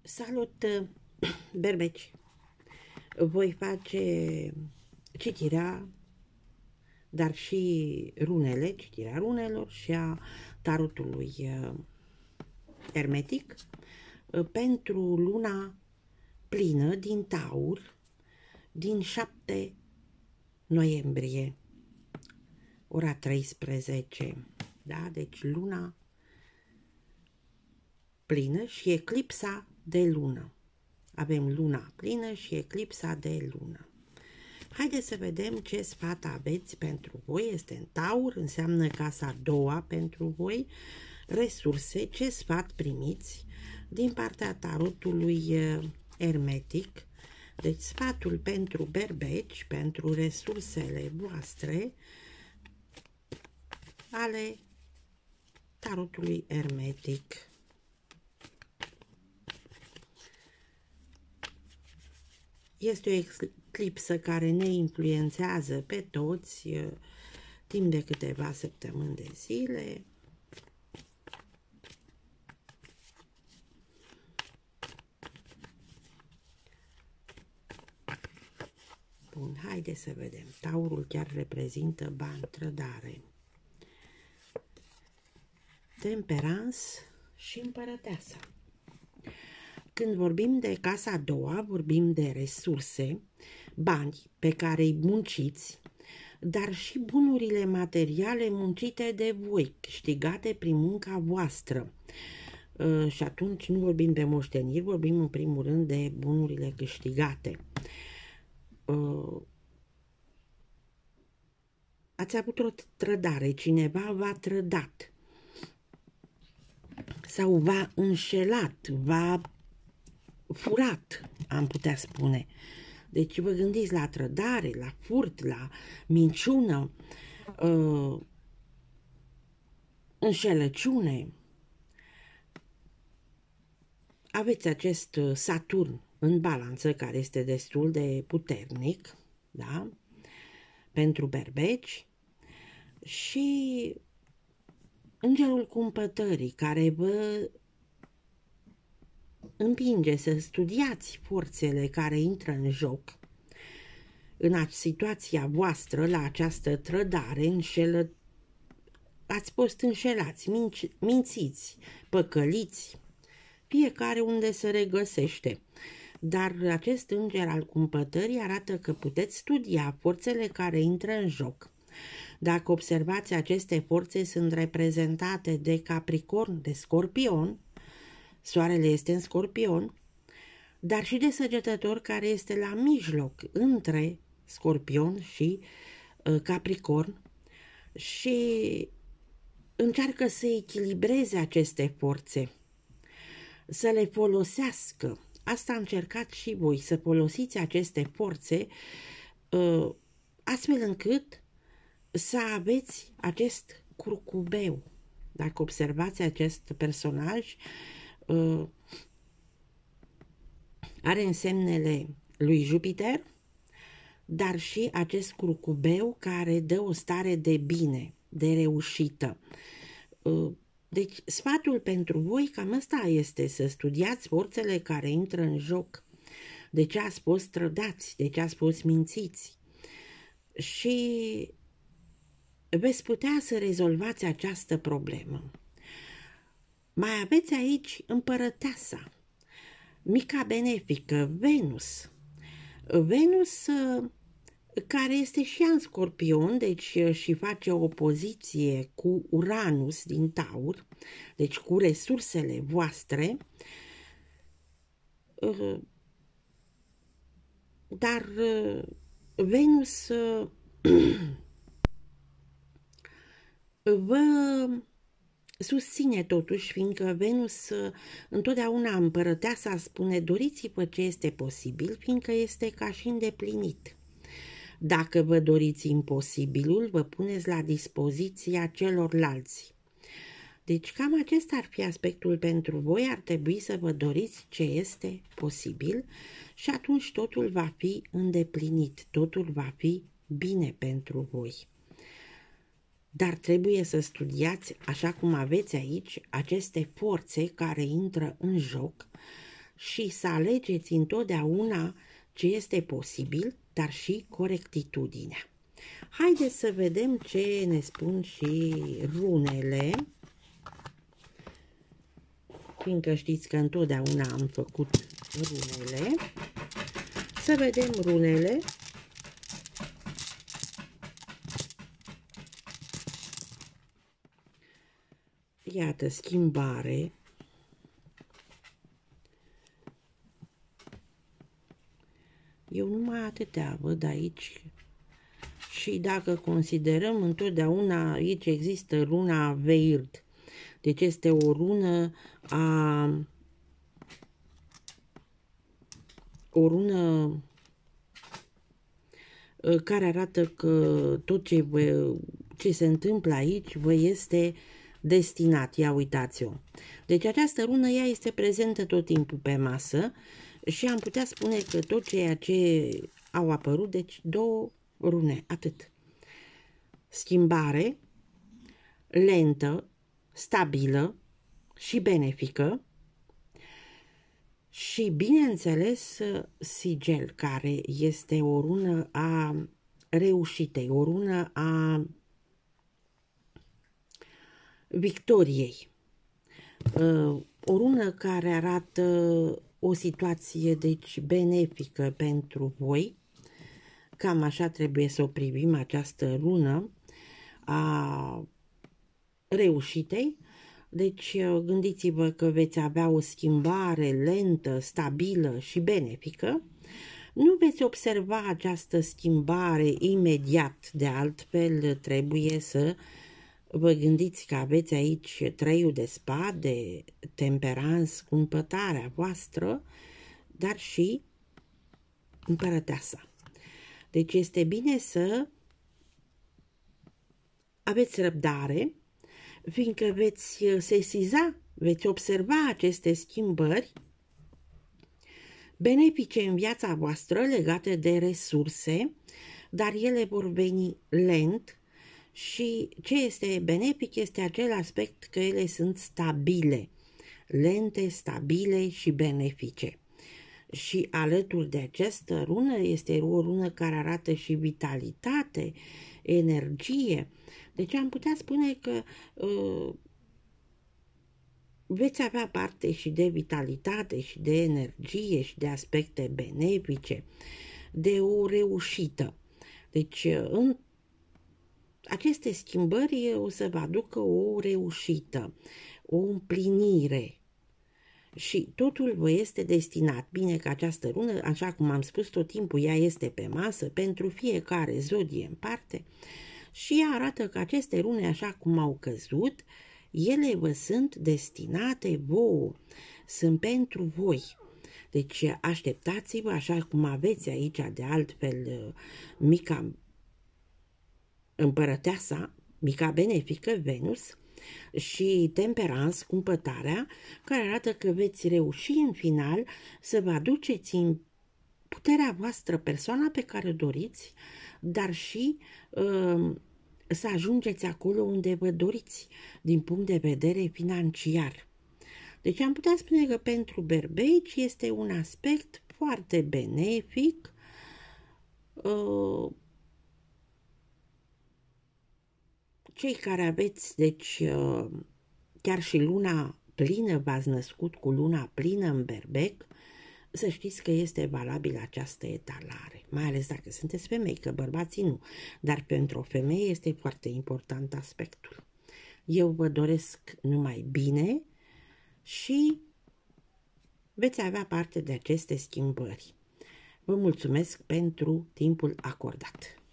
Salut, berbeci! Voi face citirea, dar și citirea runelor și a tarotului hermetic pentru luna plină din Taur, din 7 noiembrie, ora 13. Da? Deci luna plină și eclipsa de lună. Avem luna plină și eclipsa de lună. Haideți să vedem ce sfat aveți pentru voi. Este în Taur, înseamnă casa a doua pentru voi. Resurse, ce sfat primiți din partea tarotului hermetic. Deci sfatul pentru berbeci, pentru resursele voastre ale tarotului hermetic. Este o eclipsă care ne influențează pe toți timp de câteva săptămâni de zile. Bun, haideți să vedem. Taurul chiar reprezintă bani, trădare, temperans și împărăteasa. Când vorbim de casa a doua, vorbim de resurse, bani pe care îi munciți, dar și bunurile materiale muncite de voi, câștigate prin munca voastră. Și atunci nu vorbim de moșteniri, vorbim în primul rând de bunurile câștigate. Ați avut o trădare, cineva v-a trădat sau v-a înșelat, v-a furat, am putea spune. Deci vă gândiți la trădare, la furt, la minciună, înșelăciune. Aveți acest Saturn în balanță, care este destul de puternic, da? Pentru berbeci, și îngerul cumpătării, care vă împinge să studiați forțele care intră în joc în situația voastră, la această trădare, ați fost înșelați, mințiți, păcăliți, fiecare unde se regăsește. Dar acest înger al cumpătării arată că puteți studia forțele care intră în joc. Dacă observați, aceste forțe sunt reprezentate de Capricorn, de Scorpion, Soarele este în Scorpion, dar și de Săgetător, care este la mijloc între Scorpion și Capricorn, și încearcă să echilibreze aceste forțe, să le folosească. Asta încercați și voi, să folosiți aceste forțe astfel încât să aveți acest curcubeu. Dacă observați, acest personaj are însemnele lui Jupiter, dar și acest curcubeu care dă o stare de bine, de reușită. Deci sfatul pentru voi cam ăsta este: să studiați forțele care intră în joc. De ce ați fost trădați, de ce ați fost mințiți, și veți putea să rezolvați această problemă. Mai aveți aici împărăteasa, mica benefică, Venus. Venus care este și în Scorpion, deci și face o opoziție cu Uranus din Taur, deci cu resursele voastre, dar Venus vă susține totuși, fiindcă Venus întotdeauna împărăteasa spune: doriți-vă ce este posibil, fiindcă este ca și îndeplinit. Dacă vă doriți imposibilul, vă puneți la dispoziția celorlalți. Deci cam acesta ar fi aspectul pentru voi. Ar trebui să vă doriți ce este posibil și atunci totul va fi îndeplinit, totul va fi bine pentru voi. Dar trebuie să studiați, așa cum aveți aici, aceste forțe care intră în joc, și să alegeți întotdeauna ce este posibil, dar și corectitudinea. Haideți să vedem ce ne spun și runele, fiindcă știți că întotdeauna am făcut runele. Să vedem runele. Iată, schimbare. Eu numai atâtea văd aici. Și dacă considerăm întotdeauna, aici există runa Veird. Deci este o rună care arată că tot ce se întâmplă aici vă este destinat. Ia uitați-o. Deci această rună, ea este prezentă tot timpul pe masă și am putea spune că tot ceea ce au apărut, deci două rune, atât. Schimbare, lentă, stabilă și benefică și, bineînțeles, sigel, care este o rună a reușitei, o rună a victoriei, o rună care arată o situație, deci, benefică pentru voi. Cam așa trebuie să o privim, această rună a reușitei. Deci gândiți-vă că veți avea o schimbare lentă, stabilă și benefică. Nu veți observa această schimbare imediat, de altfel trebuie să vă gândiți că aveți aici treiul de spade, temperanță, cumpătarea voastră, dar și împărăteasa. Deci este bine să aveți răbdare, fiindcă veți sesiza, veți observa aceste schimbări benefice în viața voastră legate de resurse, dar ele vor veni lent și ce este benefic este acel aspect că ele sunt stabile, lente, stabile și benefice. Și alături de această rună este o rună care arată și vitalitate, energie. Deci am putea spune că veți avea parte și de vitalitate și de energie și de aspecte benefice, de o reușită. Deci în aceste schimbări o să vă aducă o reușită, o împlinire. Și totul vă este destinat. Bine că această rună, așa cum am spus tot timpul, ea este pe masă pentru fiecare zodie în parte și ea arată că aceste rune, așa cum au căzut, ele vă sunt destinate vouă, sunt pentru voi. Deci așteptați-vă, așa cum aveți aici de altfel mica împărăteasa, mica benefică Venus, și temperanță, cumpătarea, care arată că veți reuși în final să vă aduceți în puterea voastră persoana pe care o doriți, dar și să ajungeți acolo unde vă doriți din punct de vedere financiar. Deci am putea spune că pentru berbeci este un aspect foarte benefic, cei care aveți, deci, chiar și luna plină, v-ați născut cu luna plină în berbec, să știți că este valabilă această etalare, mai ales dacă sunteți femei, că bărbații nu, dar pentru o femeie este foarte important aspectul. Eu vă doresc numai bine și veți avea parte de aceste schimbări. Vă mulțumesc pentru timpul acordat.